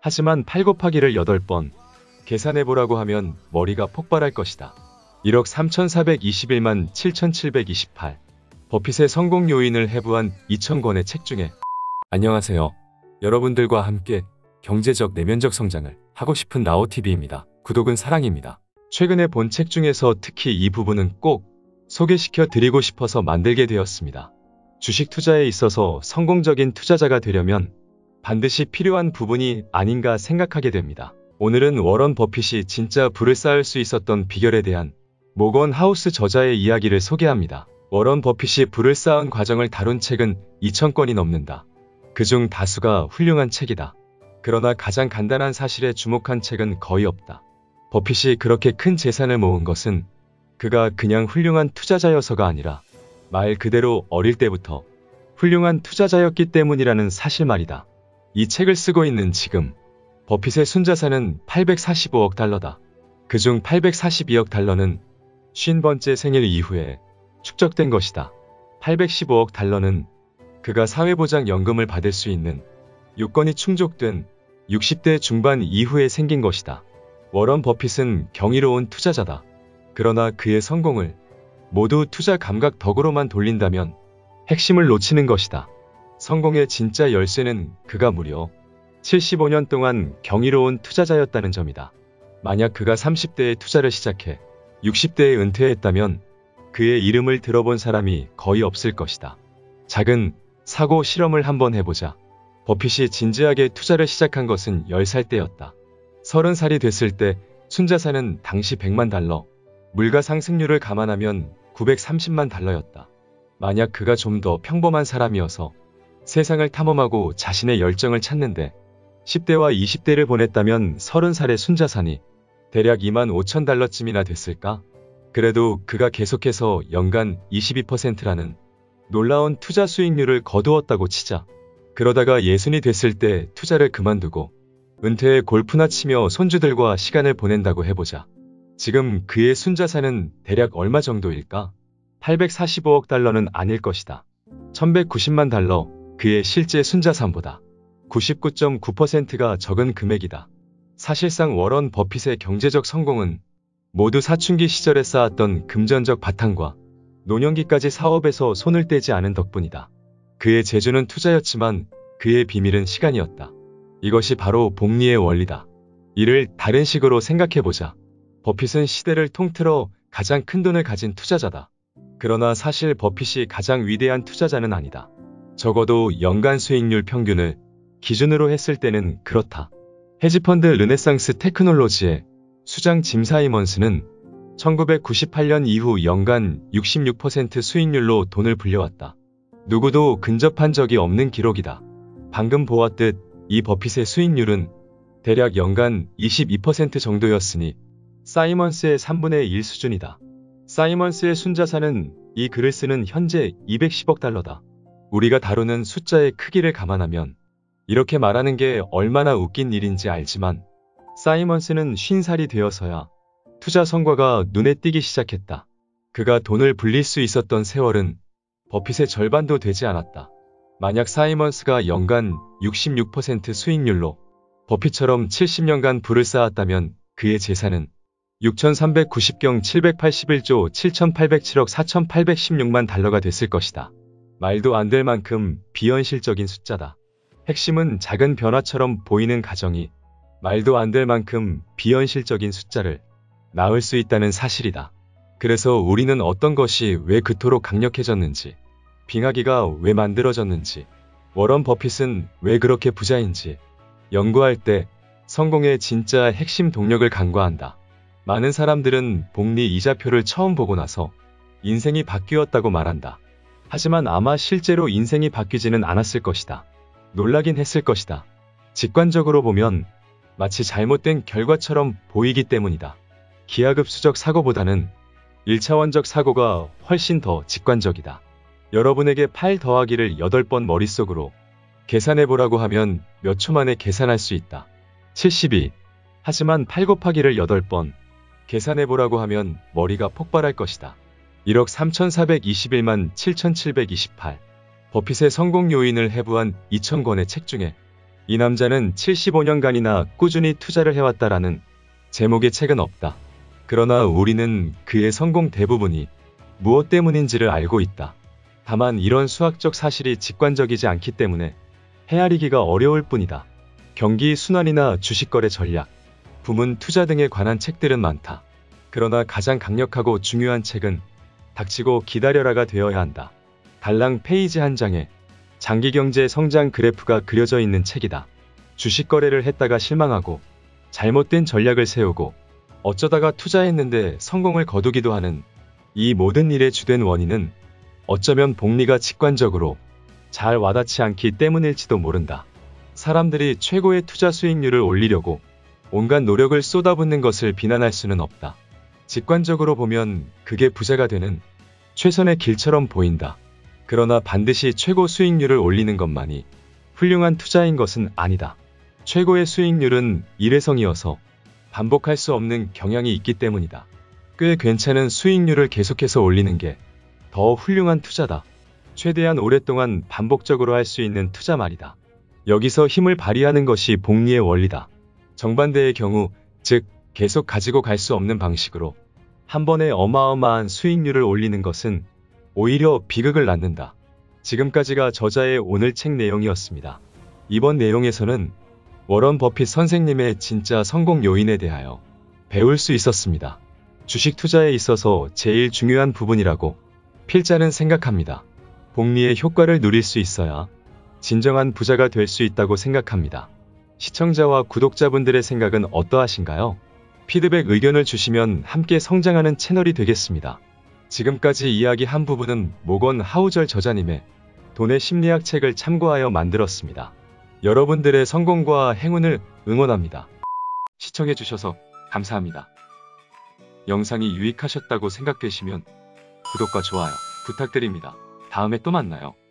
하지만 8 곱하기를 8번 계산해보라고 하면 머리가 폭발할 것이다. 1억 3,421만 7,728. 버핏의 성공 요인을 해부한 2,000권의 책 중에. 안녕하세요. 여러분들과 함께 경제적 내면적 성장을 하고 싶은 라오TV입니다. 구독은 사랑입니다. 최근에 본 책 중에서 특히 이 부분은 꼭 소개시켜 드리고 싶어서 만들게 되었습니다. 주식 투자에 있어서 성공적인 투자자가 되려면 반드시 필요한 부분이 아닌가 생각하게 됩니다. 오늘은 워런 버핏이 진짜 부를 쌓을 수 있었던 비결에 대한 모건 하우스 저자의 이야기를 소개합니다. 워런 버핏이 부를 쌓은 과정을 다룬 책은 2,000권이 넘는다. 그중 다수가 훌륭한 책이다. 그러나 가장 간단한 사실에 주목한 책은 거의 없다. 버핏이 그렇게 큰 재산을 모은 것은 그가 그냥 훌륭한 투자자여서가 아니라 말 그대로 어릴 때부터 훌륭한 투자자였기 때문이라는 사실 말이다. 이 책을 쓰고 있는 지금 버핏의 순자산은 845억 달러다. 그중 842억 달러는 50번째 생일 이후에 축적된 것이다. 815억 달러는 그가 사회보장연금을 받을 수 있는 요건이 충족된 60대 중반 이후에 생긴 것이다. 워런 버핏은 경이로운 투자자다. 그러나 그의 성공을 모두 투자 감각 덕으로만 돌린다면 핵심을 놓치는 것이다. 성공의 진짜 열쇠는 그가 무려 75년 동안 경이로운 투자자였다는 점이다. 만약 그가 30대에 투자를 시작해 60대에 은퇴했다면 그의 이름을 들어본 사람이 거의 없을 것이다. 작은 사고 실험을 한번 해보자. 버핏이 진지하게 투자를 시작한 것은 10살 때였다. 30살이 됐을 때 순자산은 당시 100만 달러, 물가 상승률을 감안하면 930만 달러였다. 만약 그가 좀 더 평범한 사람이어서 세상을 탐험하고 자신의 열정을 찾는데 10대와 20대를 보냈다면 30살의 순자산이 대략 2만 5천 달러쯤이나 됐을까? 그래도 그가 계속해서 연간 22%라는 놀라운 투자 수익률을 거두었다고 치자. 그러다가 60이 됐을 때 투자를 그만두고 은퇴에 골프나 치며 손주들과 시간을 보낸다고 해보자. 지금 그의 순자산은 대략 얼마 정도일까? 845억 달러는 아닐 것이다. 1190만 달러, 그의 실제 순자산보다 99.9%가 적은 금액이다. 사실상 워런 버핏의 경제적 성공은 모두 사춘기 시절에 쌓았던 금전적 바탕과 노년기까지 사업에서 손을 떼지 않은 덕분이다. 그의 재주는 투자였지만 그의 비밀은 시간이었다. 이것이 바로 복리의 원리다. 이를 다른 식으로 생각해보자. 버핏은 시대를 통틀어 가장 큰 돈을 가진 투자자다. 그러나 사실 버핏이 가장 위대한 투자자는 아니다. 적어도 연간 수익률 평균을 기준으로 했을 때는 그렇다. 헤지펀드 르네상스 테크놀로지의 수장 짐 사이먼스는 1998년 이후 연간 66% 수익률로 돈을 불려왔다. 누구도 근접한 적이 없는 기록이다. 방금 보았듯 이 버핏의 수익률은 대략 연간 22% 정도였으니 사이먼스의 3분의 1 수준이다. 사이먼스의 순자산은 이 글을 쓰는 현재 210억 달러다. 우리가 다루는 숫자의 크기를 감안하면 이렇게 말하는 게 얼마나 웃긴 일인지 알지만 사이먼스는 50살이 되어서야 투자 성과가 눈에 띄기 시작했다. 그가 돈을 불릴 수 있었던 세월은 버핏의 절반도 되지 않았다. 만약 사이먼스가 연간 66% 수익률로 버핏처럼 70년간 부를 쌓았다면 그의 재산은 6,390경 781조 7,807억 4,816만 달러가 됐을 것이다. 말도 안 될 만큼 비현실적인 숫자다. 핵심은 작은 변화처럼 보이는 가정이 말도 안 될 만큼 비현실적인 숫자를 낳을 수 있다는 사실이다. 그래서 우리는 어떤 것이 왜 그토록 강력해졌는지, 빙하기가 왜 만들어졌는지, 워런 버핏은 왜 그렇게 부자인지 연구할 때 성공의 진짜 핵심 동력을 간과한다. 많은 사람들은 복리 이자표를 처음 보고 나서 인생이 바뀌었다고 말한다. 하지만 아마 실제로 인생이 바뀌지는 않았을 것이다. 놀라긴 했을 것이다. 직관적으로 보면 마치 잘못된 결과처럼 보이기 때문이다. 기하급수적 사고보다는 1차원적 사고가 훨씬 더 직관적이다. 여러분에게 8 더하기를 8번 머릿속으로 계산해보라고 하면 몇 초 만에 계산할 수 있다. 72. 하지만 8 곱하기를 8번 계산해보라고 하면 머리가 폭발할 것이다. 1억 3,421만 7,728. 버핏의 성공 요인을 해부한 2,000권의 책 중에 이 남자는 75년간이나 꾸준히 투자를 해왔다라는 제목의 책은 없다. 그러나 우리는 그의 성공 대부분이 무엇 때문인지를 알고 있다. 다만 이런 수학적 사실이 직관적이지 않기 때문에 헤아리기가 어려울 뿐이다. 경기 순환이나 주식거래 전략, 부문 투자 등에 관한 책들은 많다. 그러나 가장 강력하고 중요한 책은 닥치고 기다려라가 되어야 한다. 달랑 페이지 한 장에 장기경제 성장 그래프가 그려져 있는 책이다. 주식거래를 했다가 실망하고 잘못된 전략을 세우고 어쩌다가 투자했는데 성공을 거두기도 하는 이 모든 일의 주된 원인은 어쩌면 복리가 직관적으로 잘 와닿지 않기 때문일지도 모른다. 사람들이 최고의 투자 수익률을 올리려고 온갖 노력을 쏟아붓는 것을 비난할 수는 없다. 직관적으로 보면 그게 부자가 되는 최선의 길처럼 보인다. 그러나 반드시 최고 수익률을 올리는 것만이 훌륭한 투자인 것은 아니다. 최고의 수익률은 일회성이어서 반복할 수 없는 경향이 있기 때문이다. 꽤 괜찮은 수익률을 계속해서 올리는 게 더 훌륭한 투자다. 최대한 오랫동안 반복적으로 할 수 있는 투자 말이다. 여기서 힘을 발휘하는 것이 복리의 원리다. 정반대의 경우, 즉 계속 가지고 갈 수 없는 방식으로 한 번에 어마어마한 수익률을 올리는 것은 오히려 비극을 낳는다. 지금까지가 저자의 오늘 책 내용이었습니다. 이번 내용에서는 워런 버핏 선생님의 진짜 성공 요인에 대하여 배울 수 있었습니다. 주식 투자에 있어서 제일 중요한 부분이라고 필자는 생각합니다. 복리의 효과를 누릴 수 있어야 진정한 부자가 될 수 있다고 생각합니다. 시청자와 구독자분들의 생각은 어떠하신가요? 피드백 의견을 주시면 함께 성장하는 채널이 되겠습니다. 지금까지 이야기한 부분은 모건 하우절 저자님의 돈의 심리학 책을 참고하여 만들었습니다. 여러분들의 성공과 행운을 응원합니다. 시청해주셔서 감사합니다. 영상이 유익하셨다고 생각되시면 구독과 좋아요 부탁드립니다. 다음에 또 만나요.